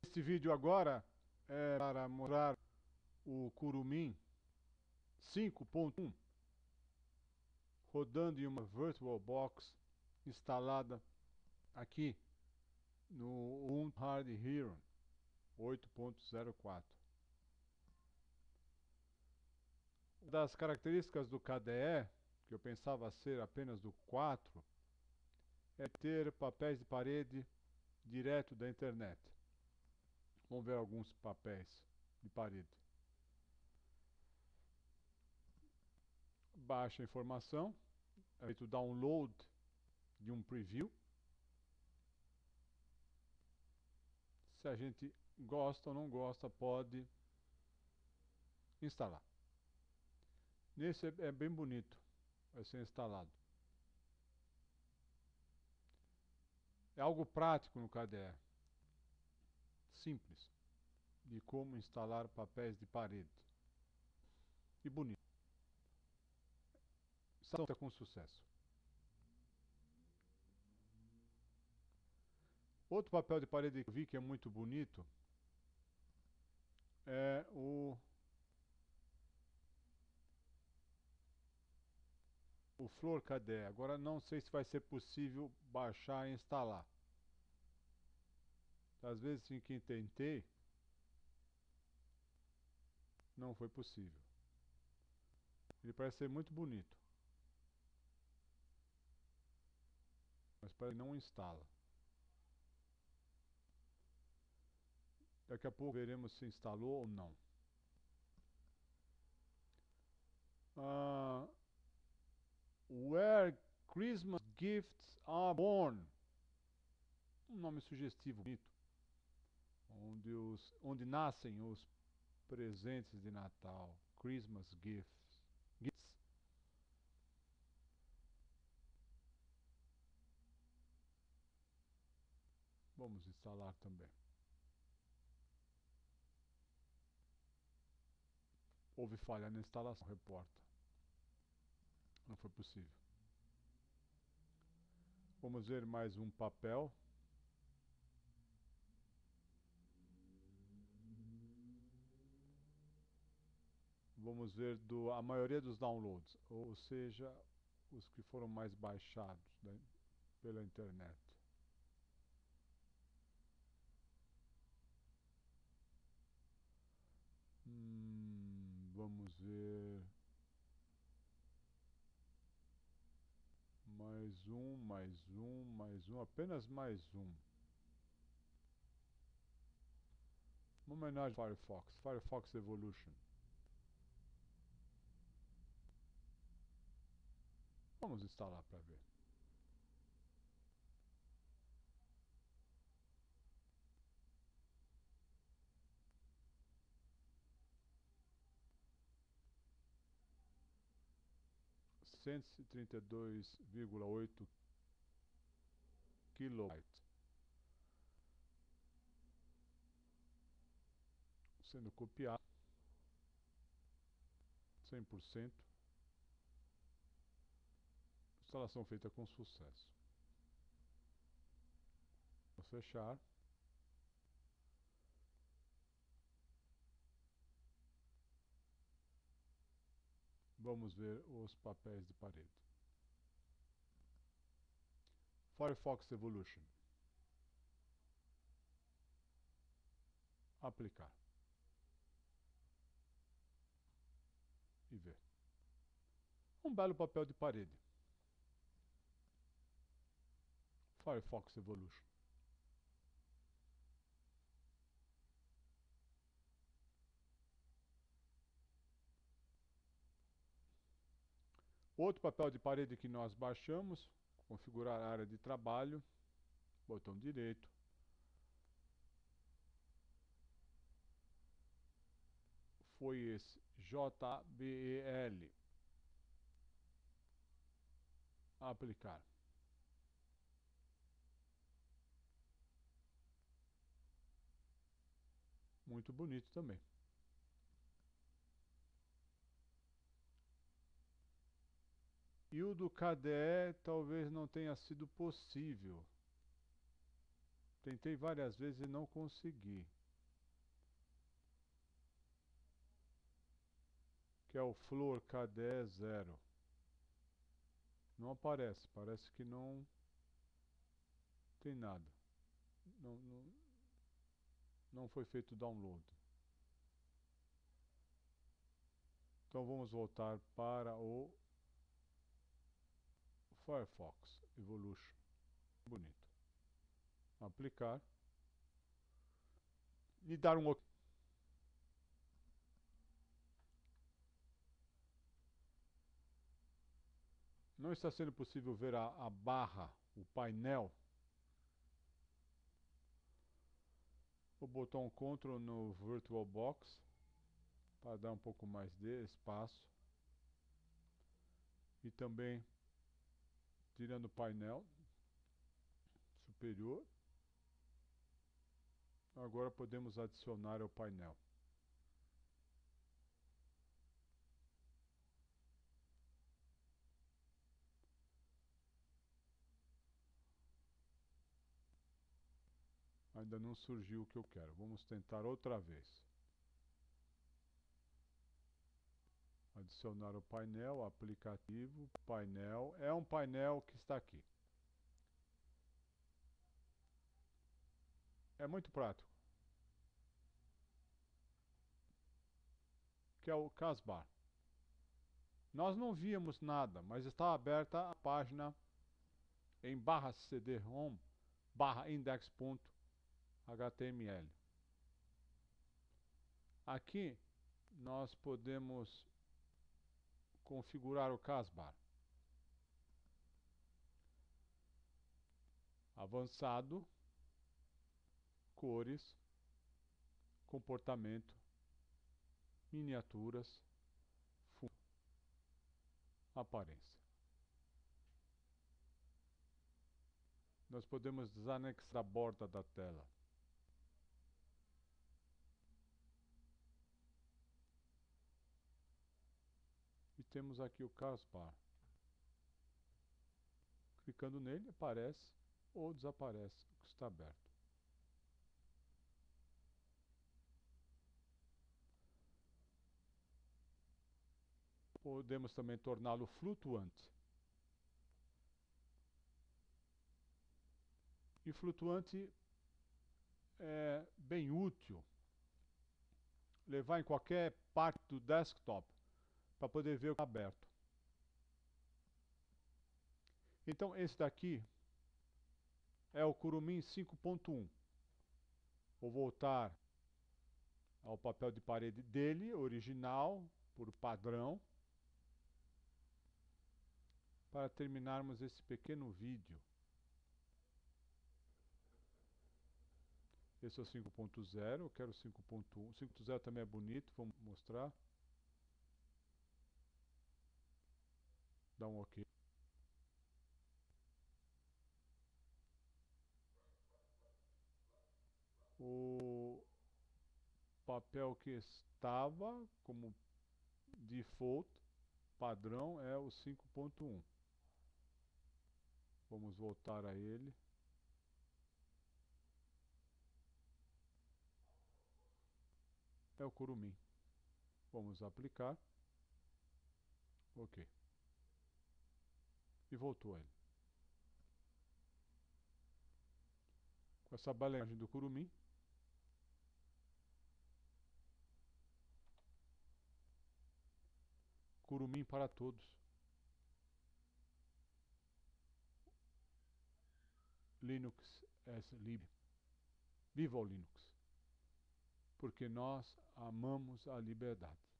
Este vídeo agora é para mostrar o Kurumin 5.1 rodando em uma VirtualBox instalada aqui no Ubuntu Hard Hero 8.04. Uma das características do KDE, que eu pensava ser apenas do 4, é ter papéis de parede direto da internet. Vamos ver alguns papéis de parede. Baixa a informação, é feito o download de um preview. Se a gente gosta ou não gosta, pode instalar. Nesse é bem bonito, vai ser instalado. É algo prático no KDE, simples, de como instalar papéis de parede. E bonito. Está com sucesso. Outro papel de parede que eu vi que é muito bonito é o Flor KDE. Agora não sei se vai ser possível baixar e instalar. Às vezes em que tentei, não foi possível. Ele parece ser muito bonito, mas parece que não instala. Daqui a pouco veremos se instalou ou não. Uh, Where Christmas Gifts Are Born. Um nome sugestivo, bonito. Onde nascem os presentes de Natal. Christmas Gifts. Vamos instalar também. Houve falha na instalação, reporta. Não foi possível. Vamos ver mais um papel. Vamos ver a maioria dos downloads, ou seja, os que foram mais baixados pela internet. Vamos ver. Mais um, apenas mais um. Uma homenagem ao Firefox, Firefox Evolution. Vamos instalar para ver. Cento e trinta e dois vírgula oito kilobytes. Sendo copiado 100%. Instalação feita com sucesso. Vou fechar. Vamos ver os papéis de parede. Firefox Evolution. Aplicar. E ver. Um belo papel de parede. Firefox Evolution. Outro papel de parede que nós baixamos, configurar a área de trabalho, botão direito. Foi esse JBEL. Aplicar. Muito bonito também. E o do KDE talvez não tenha sido possível. Tentei várias vezes e não consegui. Que é o Flor KDE 0. Não aparece, parece que não tem nada. Não, não, não foi feito o download. Então vamos voltar para o Firefox Evolution. Bonito. Aplicar. E dar um OK. Não está sendo possível ver a barra, o painel. O botão Ctrl no VirtualBox para dar um pouco mais de espaço. E também tirando o painel superior. Agora podemos adicionar ao painel. Ainda não surgiu o que eu quero. Vamos tentar outra vez. Adicionar o painel, aplicativo, painel. É um painel que está aqui. É muito prático. Que é o Casbar. Nós não víamos nada, mas está aberta a página em /cd-rom /index.html. Aqui nós podemos configurar o Casbar. Avançado, cores, comportamento, miniaturas, fundo, aparência. Nós podemos desanexar a borda da tela. E temos aqui o Casbar. Clicando nele, aparece ou desaparece o que está aberto. Podemos também torná-lo flutuante. E flutuante é bem útil levar em qualquer parte do desktop para poder ver o que está aberto. Então esse daqui é o Kurumin 5.1. Vou voltar ao papel de parede dele, original, por padrão, para terminarmos esse pequeno vídeo. Esse é o 5.0, eu quero o 5.1. O 5.0 também é bonito, vamos mostrar. Dá um OK. O papel que estava como default, padrão, é o 5.1. Vamos voltar a ele. É o Kurumin. Vamos aplicar. OK. E voltou ele. Com essa balanagem do Kurumin. Kurumin para todos. Linux as lib. Viva o Linux! Porque nós amamos a liberdade.